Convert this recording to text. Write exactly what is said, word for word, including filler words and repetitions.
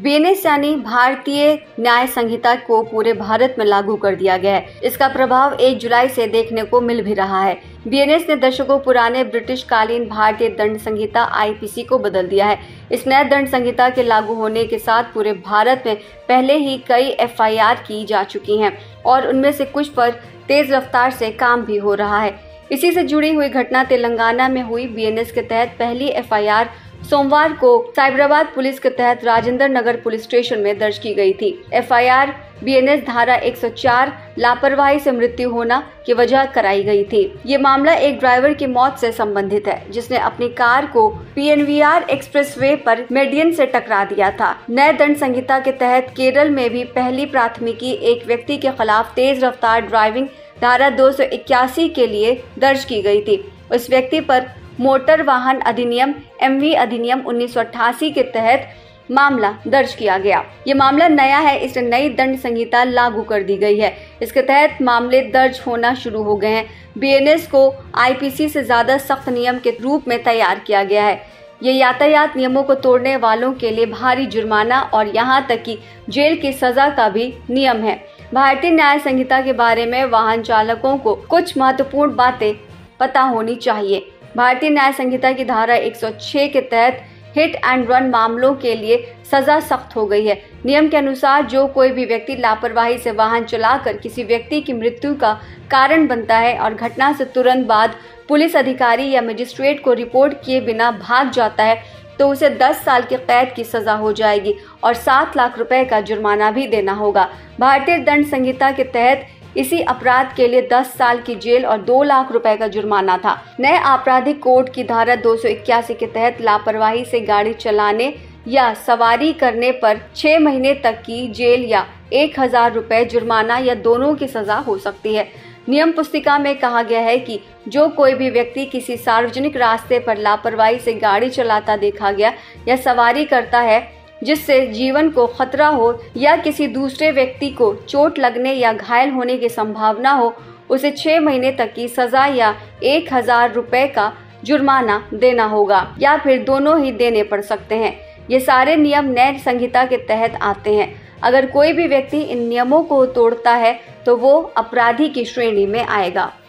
BNS यानी भारतीय न्याय संहिता को पूरे भारत में लागू कर दिया गया है। इसका प्रभाव एक जुलाई से देखने को मिल भी रहा है। बीएनएस ने दशकों पुराने ब्रिटिश कालीन भारतीय दंड संहिता आईपीसी को बदल दिया है। इस नए दंड संहिता के लागू होने के साथ पूरे भारत में पहले ही कई एफआईआर की जा चुकी हैं और उनमें से कुछ पर तेज रफ्तार से काम भी हो रहा है। इसी से जुड़ी हुई घटना तेलंगाना में हुई। बीएनएस के तहत पहली एफआईआर सोमवार को साइबराबाद पुलिस के तहत राजेंद्र नगर पुलिस स्टेशन में दर्ज की गई थी। एफआईआर बीएनएस धारा एक सौ चार लापरवाही से मृत्यु होना की वजह कराई गई थी। ये मामला एक ड्राइवर की मौत से संबंधित है जिसने अपनी कार को पीएनवीआर एक्सप्रेसवे पर मेडियन से टकरा दिया था। नए दंड संहिता के तहत केरल में भी पहली प्राथमिकी एक व्यक्ति के खिलाफ तेज रफ्तार ड्राइविंग धारा दो सौ इक्यासी के लिए दर्ज की गई थी। उस व्यक्ति पर मोटर वाहन अधिनियम एमवी अधिनियम उन्नीस सौ अट्ठासी के तहत मामला दर्ज किया गया। ये मामला नया है, इसलिए नई दंड संहिता लागू कर दी गई है। इसके तहत मामले दर्ज होना शुरू हो गए हैं। बीएनएस को आईपीसी से ज्यादा सख्त नियम के रूप में तैयार किया गया है। ये यातायात नियमों को तोड़ने वालों के लिए भारी जुर्माना और यहाँ तक कि जेल की सजा का भी नियम है। भारतीय न्याय संहिता के बारे में वाहन चालकों को कुछ महत्वपूर्ण बातें पता होनी चाहिए। भारतीय न्याय संहिता की धारा एक सौ छह के तहत हिट एंड रन मामलों के लिए सजा सख्त हो गई है। नियम के अनुसार जो कोई भी व्यक्ति लापरवाही से वाहन चलाकर किसी व्यक्ति की मृत्यु का कारण बनता है और घटना से तुरंत बाद पुलिस अधिकारी या मजिस्ट्रेट को रिपोर्ट किए बिना भाग जाता है तो उसे दस साल की कैद की सजा हो जाएगी और सात लाख रुपए का जुर्माना भी देना होगा। भारतीय दंड संहिता के तहत इसी अपराध के लिए दस साल की जेल और दो लाख रुपए का जुर्माना था। नए आपराधिक कोड की धारा दो सौ इक्यासी के तहत लापरवाही से गाड़ी चलाने या सवारी करने पर छह महीने तक की जेल या एक हजार रुपए जुर्माना या दोनों की सजा हो सकती है। नियम पुस्तिका में कहा गया है कि जो कोई भी व्यक्ति किसी सार्वजनिक रास्ते पर लापरवाही से गाड़ी चलाता देखा गया या सवारी करता है जिससे जीवन को खतरा हो या किसी दूसरे व्यक्ति को चोट लगने या घायल होने की संभावना हो, उसे छह महीने तक की सजा या एक हजार रुपए का जुर्माना देना होगा या फिर दोनों ही देने पड़ सकते हैं। ये सारे नियम नए संहिता के तहत आते हैं। अगर कोई भी व्यक्ति इन नियमों को तोड़ता है तो वो अपराधी की श्रेणी में आएगा।